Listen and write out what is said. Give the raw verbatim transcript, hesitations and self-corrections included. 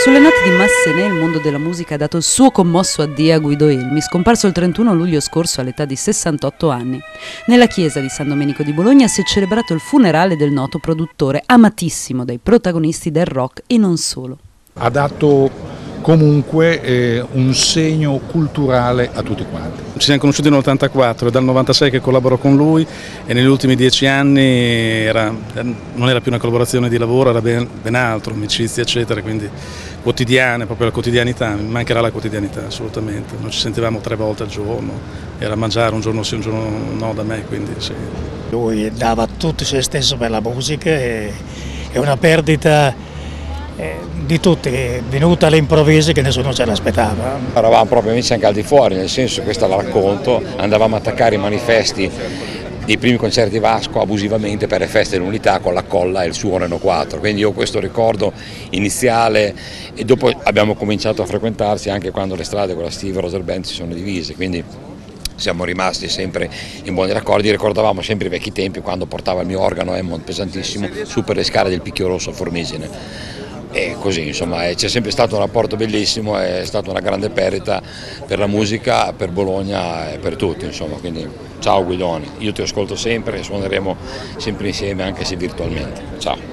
Sulle note di Massenet il mondo della musica ha dato il suo commosso addio a Guido Elmi, scomparso il trentuno luglio scorso all'età di sessantotto anni. Nella chiesa di San Domenico di Bologna si è celebrato il funerale del noto produttore, amatissimo dai protagonisti del rock e non solo. Ha dato comunque eh, un segno culturale a tutti quanti. Ci siamo conosciuti nel novantaquattro, è dal novantasei che collaboro con lui e negli ultimi dieci anni era, non era più una collaborazione di lavoro, era ben, ben altro, amicizia eccetera, quindi quotidiana, proprio la quotidianità, mi mancherà la quotidianità assolutamente, non ci sentivamo tre volte al giorno, era mangiare un giorno sì un giorno no da me, quindi sì. Lui dava tutto se stesso per la musica e è una perdita Eh, di tutti, è venuta all'improvviso che nessuno ce l'aspettava. Eravamo proprio amici anche al di fuori, nel senso, questa la racconto, andavamo a attaccare i manifesti dei primi concerti Vasco abusivamente per le feste dell'unità con la colla e il suo Renault quattro, quindi io ho questo ricordo iniziale e dopo abbiamo cominciato a frequentarsi anche quando le strade con la Steve Roser Band si sono divise, quindi siamo rimasti sempre in buoni raccordi, ricordavamo sempre i vecchi tempi quando portava il mio organo Hammond pesantissimo su per le scale del Picchio Rosso a Formigine. E così insomma c'è sempre stato un rapporto bellissimo, è stata una grande perdita per la musica, per Bologna e per tutti insomma, quindi ciao Guidoni, io ti ascolto sempre e suoneremo sempre insieme anche se virtualmente, ciao.